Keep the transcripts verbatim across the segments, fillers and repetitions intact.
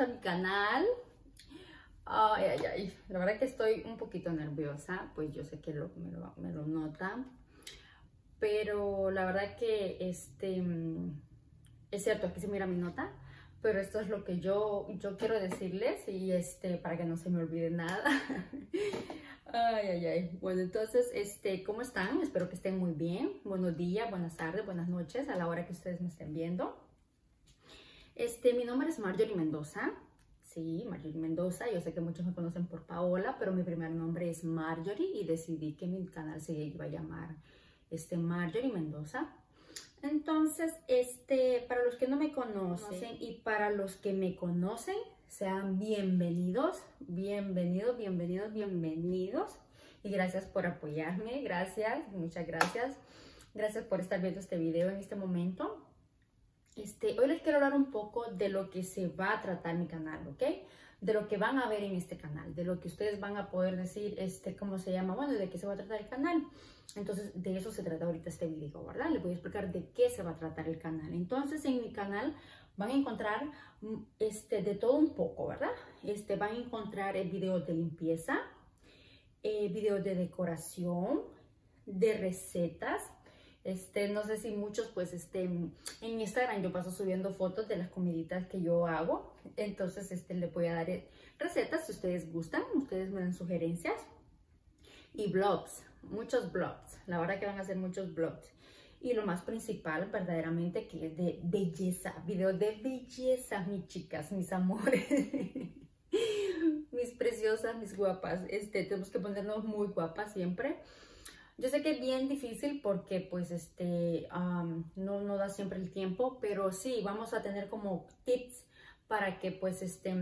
a mi canal. Ay, ay, ay, la verdad que estoy un poquito nerviosa, pues yo sé que lo, me, lo, me lo nota, pero la verdad que este, es cierto, aquí se mira mi nota, pero esto es lo que yo, yo quiero decirles y este, para que no se me olvide nada. Ay, ay, ay. Bueno, entonces, este, ¿cómo están? Espero que estén muy bien. Buenos días, buenas tardes, buenas noches a la hora que ustedes me estén viendo. Este, mi nombre es Marjorie Mendoza. Sí, Marjorie Mendoza. Yo sé que muchos me conocen por Paola, pero mi primer nombre es Marjorie y decidí que mi canal se iba a llamar este, Marjorie Mendoza. Entonces, este, para los que no me conocen y para los que me conocen, sean bienvenidos, bienvenidos, bienvenidos, bienvenidos. Y gracias por apoyarme, gracias, muchas gracias. Gracias por estar viendo este video en este momento. Este, hoy les quiero hablar un poco de lo que se va a tratar mi canal, ¿ok? De lo que van a ver en este canal, de lo que ustedes van a poder decir, este, ¿cómo se llama? Bueno, de qué se va a tratar el canal. Entonces, de eso se trata ahorita este video, ¿verdad? Les voy a explicar de qué se va a tratar el canal. Entonces, en mi canal van a encontrar este, de todo un poco, ¿verdad? Este, van a encontrar eh, videos de limpieza, eh, videos de decoración, de recetas. Este, no sé si muchos, pues, este, en Instagram yo paso subiendo fotos de las comiditas que yo hago. Entonces, este, le voy a dar recetas si ustedes gustan, ustedes me dan sugerencias. Y vlogs, muchos vlogs, la verdad que van a ser muchos vlogs. Y lo más principal, verdaderamente, que es de belleza, videos de belleza, mis chicas, mis amores. Mis preciosas, mis guapas. Este, tenemos que ponernos muy guapas siempre. Yo sé que es bien difícil porque pues este um, no, no da siempre el tiempo, pero sí, vamos a tener como tips para que pues este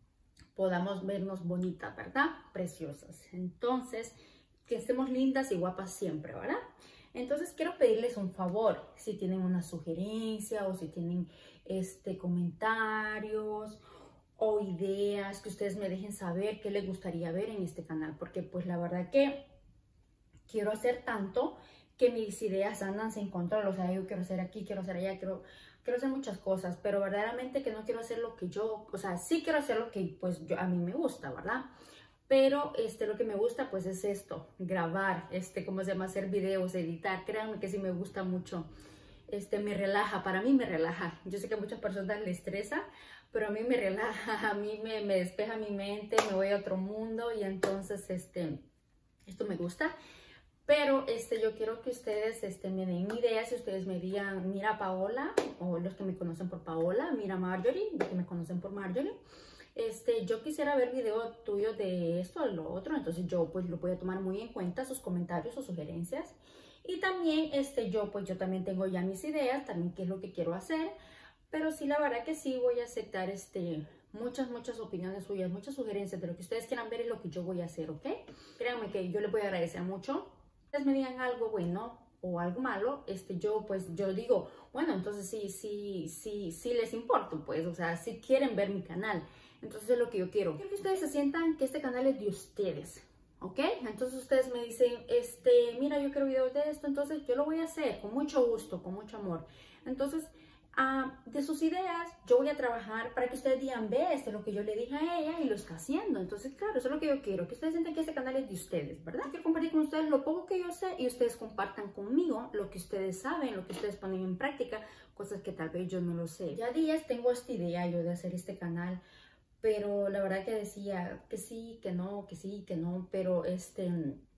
podamos vernos bonitas, ¿verdad? Preciosas. Entonces, que estemos lindas y guapas siempre, ¿verdad? Entonces, quiero pedirles un favor, si tienen una sugerencia o si tienen este comentarios o ideas, que ustedes me dejen saber qué les gustaría ver en este canal, porque pues la verdad que quiero hacer tanto que mis ideas andan sin control. O sea, yo quiero hacer aquí, quiero hacer allá, quiero, quiero hacer muchas cosas, pero verdaderamente que no quiero hacer lo que yo, o sea, sí quiero hacer lo que pues yo, a mí me gusta, ¿verdad? Pero este, lo que me gusta pues es esto, grabar, este, ¿cómo se llama? Hacer videos, editar. Créanme que sí me gusta mucho, este, me relaja, para mí me relaja. Yo sé que a muchas personas les estresa, pero a mí me relaja, a mí me, me despeja mi mente, me voy a otro mundo y entonces, este, esto me gusta. Pero este, yo quiero que ustedes este, me den ideas, si ustedes me digan, mira Paola, o los que me conocen por Paola, mira Marjorie, los que me conocen por Marjorie. Este, yo quisiera ver video tuyo de esto o lo otro, entonces yo pues lo voy a tomar muy en cuenta, sus comentarios o sugerencias. Y también este, yo pues yo también tengo ya mis ideas, también qué es lo que quiero hacer, pero sí la verdad que sí voy a aceptar este, muchas, muchas opiniones suyas, muchas sugerencias de lo que ustedes quieran ver y lo que yo voy a hacer, ¿ok? Créanme que yo les voy a agradecer mucho. Si ustedes me digan algo bueno o algo malo, este, yo pues yo digo, bueno, entonces sí, sí, sí, sí les importo, pues, o sea, si quieren ver mi canal. Entonces es lo que yo quiero. Quiero que ustedes se sientan que este canal es de ustedes, ¿ok? Entonces ustedes me dicen, este, mira, yo quiero videos de esto, entonces yo lo voy a hacer con mucho gusto, con mucho amor. Entonces, uh, de sus ideas, yo voy a trabajar para que ustedes digan, ve, esto es lo que yo le dije a ella y lo está haciendo. Entonces, claro, eso es lo que yo quiero, que ustedes sientan que este canal es de ustedes, ¿verdad? Quiero compartir con ustedes lo poco que yo sé y ustedes compartan conmigo lo que ustedes saben, lo que ustedes ponen en práctica, cosas que tal vez yo no lo sé. Ya días tengo esta idea yo de hacer este canal, pero la verdad que decía que sí, que no, que sí, que no, pero este,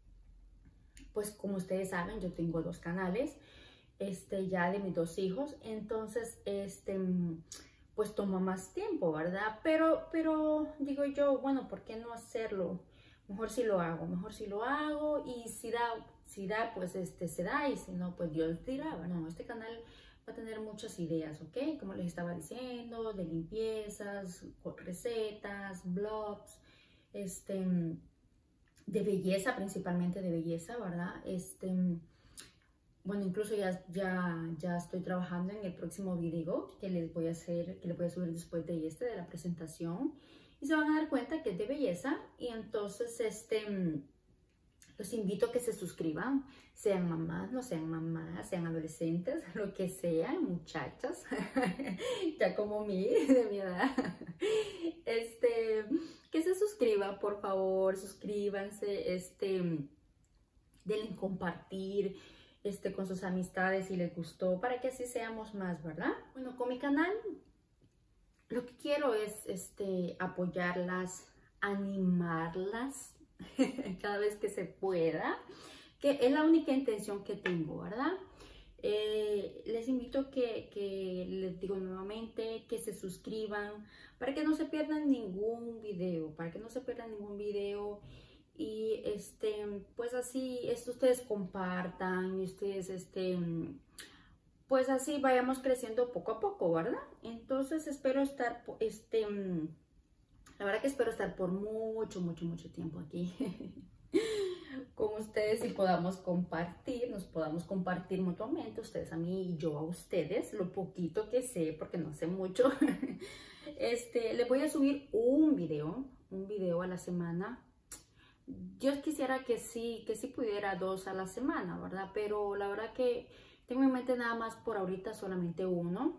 pues como ustedes saben, yo tengo dos canales, este, ya de mis dos hijos, entonces, este, pues toma más tiempo, ¿verdad? Pero, pero digo yo, bueno, ¿por qué no hacerlo? Mejor si lo hago, mejor si lo hago y si da, si da, pues este, se da y si no, pues Dios dirá, bueno, este canal va a tener muchas ideas, ¿ok? Como les estaba diciendo, de limpiezas, recetas, blogs, este, de belleza, principalmente de belleza, ¿verdad? Este, bueno, incluso ya, ya, ya estoy trabajando en el próximo video que les voy a hacer, que les voy a subir después de este, de la presentación. Y se van a dar cuenta que es de belleza y entonces, este, los invito a que se suscriban, sean mamás, no sean mamás, sean adolescentes, lo que sean, muchachas, ya como mí, de mi edad. Este, que se suscriban, por favor, suscríbanse, este, denle compartir este, con sus amistades si les gustó, para que así seamos más, ¿verdad? Bueno, con mi canal, lo que quiero es este, apoyarlas, animarlas, cada vez que se pueda, que es la única intención que tengo, ¿verdad? Eh, les invito que, que les digo nuevamente que se suscriban para que no se pierdan ningún video, para que no se pierdan ningún video y este, pues así, esto ustedes compartan y ustedes, este, pues así vayamos creciendo poco a poco, ¿verdad? Entonces espero estar, este, la verdad que espero estar por mucho, mucho, mucho tiempo aquí con ustedes y podamos compartir, nos podamos compartir mutuamente, ustedes a mí y yo a ustedes, lo poquito que sé, porque no sé mucho. Este, les voy a subir un video, un video a la semana. Yo quisiera que sí, que sí pudiera dos a la semana, ¿verdad? Pero la verdad que tengo en mente nada más por ahorita solamente uno.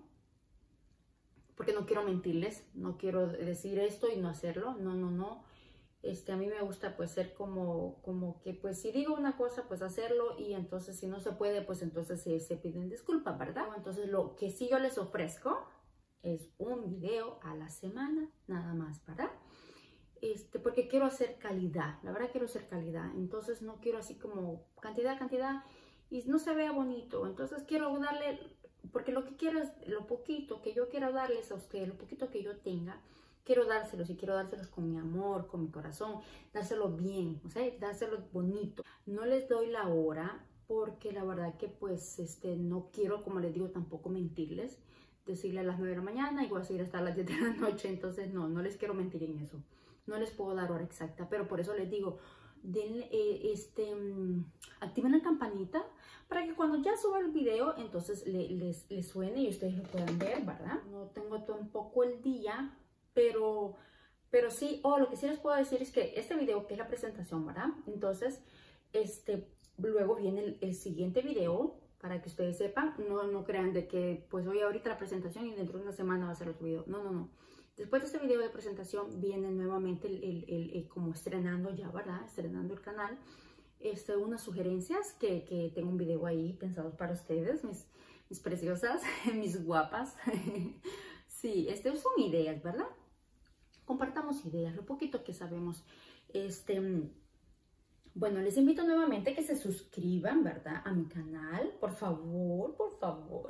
Porque no quiero mentirles, no quiero decir esto y no hacerlo, no, no, no. Este, a mí me gusta pues ser como, como que pues si digo una cosa pues hacerlo y entonces si no se puede pues entonces se, se piden disculpas, ¿verdad? Entonces lo que sí yo les ofrezco es un video a la semana, nada más, ¿verdad? Este, porque quiero hacer calidad, la verdad quiero hacer calidad, entonces no quiero así como cantidad, cantidad y no se vea bonito, entonces quiero darle... Porque lo que quiero es, lo poquito que yo quiero darles a ustedes, lo poquito que yo tenga, quiero dárselos y quiero dárselos con mi amor, con mi corazón, dárselo bien, o sea, dárselo bonito. No les doy la hora porque la verdad que pues este, no quiero, como les digo, tampoco mentirles, decirle a las nueve de la mañana y voy a seguir hasta las diez de la noche, entonces no, no les quiero mentir en eso. No les puedo dar hora exacta, pero por eso les digo, den, eh, este, activen la campanita para que cuando ya suba el video, entonces le, les, les suene y ustedes lo puedan ver, ¿verdad? No tengo tampoco el día, pero, pero sí, o oh, lo que sí les puedo decir es que este video, que es la presentación, ¿verdad? Entonces, este, luego viene el, el siguiente video, para que ustedes sepan, no, no crean de que, pues hoy ahorita la presentación y dentro de una semana va a ser otro video, no, no, no. Después de este video de presentación viene nuevamente el, el, el, el como estrenando ya, ¿verdad? Estrenando el canal. Este, unas sugerencias que, que tengo un video ahí pensados para ustedes, mis, mis preciosas, mis guapas. Sí, este, son ideas, ¿verdad? Compartamos ideas, lo poquito que sabemos. Este, bueno, les invito nuevamente a que se suscriban, ¿verdad? A mi canal, por favor, por favor.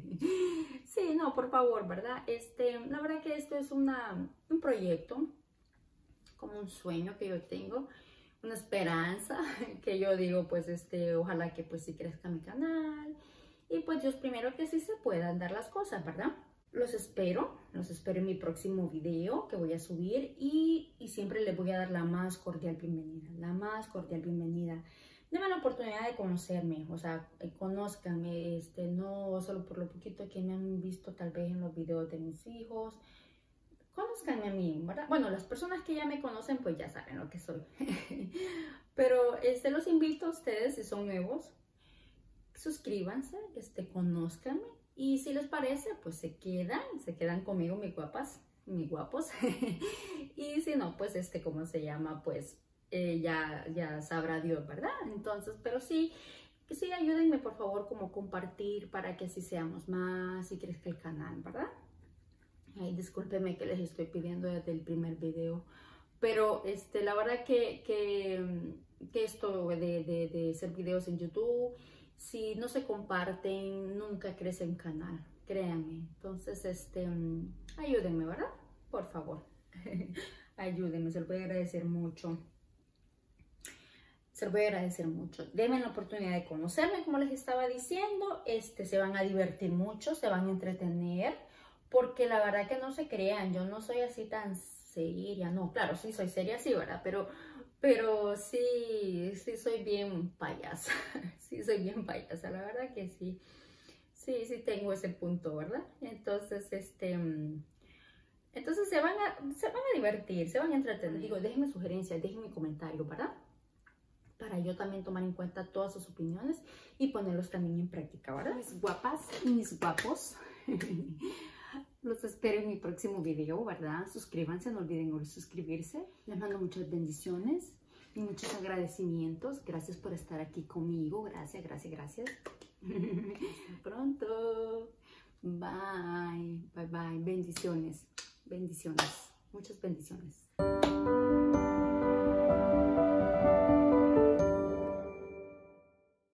Sí, no, por favor, ¿verdad? Este, la verdad que esto es una, un proyecto, como un sueño que yo tengo, una esperanza que yo digo, pues, este, ojalá que pues sí crezca mi canal y pues Dios primero que sí se puedan dar las cosas, ¿verdad? Los espero, los espero en mi próximo video que voy a subir y, y siempre les voy a dar la más cordial bienvenida, la más cordial bienvenida. Denme la oportunidad de conocerme, o sea, conózcanme, este, no solo por lo poquito que me han visto tal vez en los videos de mis hijos. Conózcanme a mí, ¿verdad? Bueno, las personas que ya me conocen pues ya saben lo que soy. Pero este, los invito a ustedes, si son nuevos, suscríbanse, este, conózcanme. Y si les parece, pues se quedan, se quedan conmigo, mis guapas, mis guapos. Y si no, pues este, ¿cómo se llama? Pues eh, ya, ya sabrá Dios, ¿verdad? Entonces, pero sí, que sí, ayúdenme por favor como compartir para que así seamos más y crezca el canal, ¿verdad? Ay, discúlpenme que les estoy pidiendo desde el primer video, pero este, la verdad que, que, que esto de, de, de hacer videos en YouTube, si no se comparten, nunca crece un canal, créanme. Entonces, este, ayúdenme, ¿verdad? Por favor, ayúdenme, se lo voy a agradecer mucho. Se lo voy a agradecer mucho. Denme la oportunidad de conocerme, como les estaba diciendo. Este, se van a divertir mucho, se van a entretener, porque la verdad que no se crean, yo no soy así tan seria. No, claro, sí soy seria, sí, ¿verdad? Pero... Pero sí, sí soy bien payasa, sí soy bien payasa, la verdad que sí, sí, sí tengo ese punto, ¿verdad? Entonces, este, entonces se van a, se van a divertir, se van a entretener. Digo, déjenme sugerencias, déjenme comentarios, ¿verdad? para yo también tomar en cuenta todas sus opiniones y ponerlos también en práctica, ¿verdad? Mis guapas y mis guapos, los espero en mi próximo video, ¿verdad? Suscríbanse, no olviden suscribirse. Les mando muchas bendiciones y muchos agradecimientos. Gracias por estar aquí conmigo. Gracias, gracias, gracias. Hasta pronto. Bye, bye, bye. Bendiciones, bendiciones, muchas bendiciones.